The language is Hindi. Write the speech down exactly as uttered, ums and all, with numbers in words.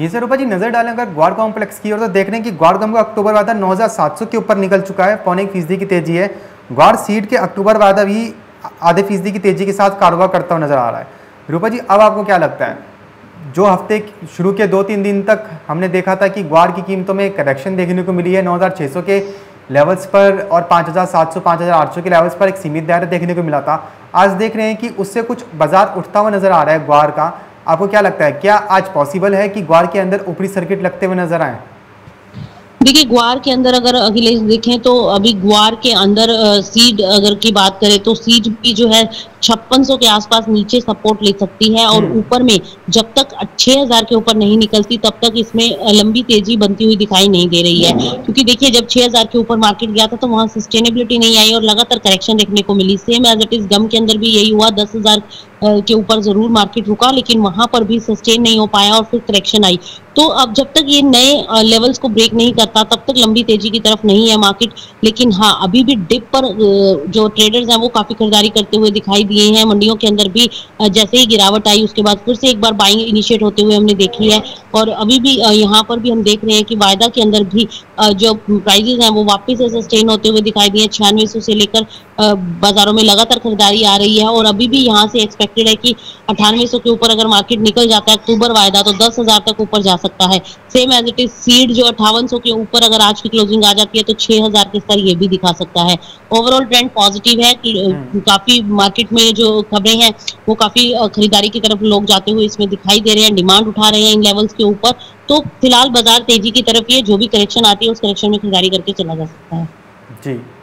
जी सर, रूपा जी नजर डालें अगर ग्वार कॉम्प्लेक्स की ओर तो देख रहे हैं कि ग्वार गम का अक्टूबर वादा नौ हज़ार सात सौ के ऊपर निकल चुका है, पौने एक फीसदी की तेजी है। ग्वार सीड के अक्टूबर वादा भी आधे फीसदी की तेजी के साथ कारोबार करता हुआ नजर आ रहा है। रूपा जी अब आपको क्या लगता है, जो हफ्ते शुरू के दो तीन दिन तक हमने देखा था कि ग्वार की कीमतों में करेक्शन देखने को मिली है नौ हज़ार छः सौ के लेवल्स पर और पाँच हज़ार सात सौ पाँच हज़ार आठ सौ के लेवल्स पर एक सीमित दायरा देखने को मिला था। आज देख रहे हैं कि उससे कुछ बाजार उठता हुआ नजर आ रहा है ग्वार का। आपको क्या लगता है, क्या आज पॉसिबल है कि ग्वार के अंदर ऊपरी सर्किट लगते हुए नजर आए? देखिए ग्वार के अंदर अगर अखिलेश देखें तो अभी ग्वार के अंदर सीड अगर की बात करें तो सीड भी जो है छप्पन सौ के आसपास नीचे सपोर्ट ले सकती है और ऊपर में जब तक छह हज़ार के ऊपर नहीं निकलती तब तक इसमें लंबी तेजी बनती हुई दिखाई नहीं दे रही है। क्योंकि देखिए जब छह हज़ार के ऊपर मार्केट गया था तो वहां सस्टेनेबिलिटी नहीं आई और लगातार करेक्शन देखने को मिली। Same as it is gum के अंदर भी यही हुआ, दस हज़ार के ऊपर जरूर मार्केट रुका लेकिन वहां पर भी सस्टेन नहीं हो पाया और फिर करेक्शन आई। तो अब जब तक ये नए लेवल्स को ब्रेक नहीं करता तब तक लंबी तेजी की तरफ नहीं है मार्केट। लेकिन हाँ अभी भी डिप पर जो ट्रेडर्स हैं वो काफी खरीदारी करते हुए दिखाई दिए हैं। मंडियों के अंदर भी जैसे ही गिरावट आई उसके बाद फिर से एक बार बाइंग इनिशिएट होते हुए हमने देखी है और अभी भी यहाँ पर भी हम देख रहे हैं कि वायदा के अंदर भी जो प्राइजेस हैं वो वापस से सस्टेन होते हुए दिखाई दिए। छियानवे सौ से लेकर बाजारों में लगातार खरीदारी आ रही है और अभी भी यहाँ से एक्सपेक्टेड है कि अठानवे सौ के ऊपर अगर मार्केट निकल जाता है अक्टूबर वायदा तो दस हजार तक ऊपर जा सकता है। Same as it is seed जो अट्ठावन सौ के ऊपर अगर आज की क्लोजिंग आ जाती है तो छह हज़ार के स्तर ये भी दिखा सकता है। ओवरऑल ट्रेंड पॉजिटिव है कि काफी मार्केट में जो खबरें हैं वो काफी खरीदारी की तरफ लोग जाते हुए इसमें दिखाई दे रहे हैं, डिमांड उठा रहे हैं इन लेवल्स के ऊपर। तो फिलहाल बाजार तेजी की तरफ ये जो भी करेक्शन आती है उस करेक्शन में खरीदारी करके चला जा सकता है। जी।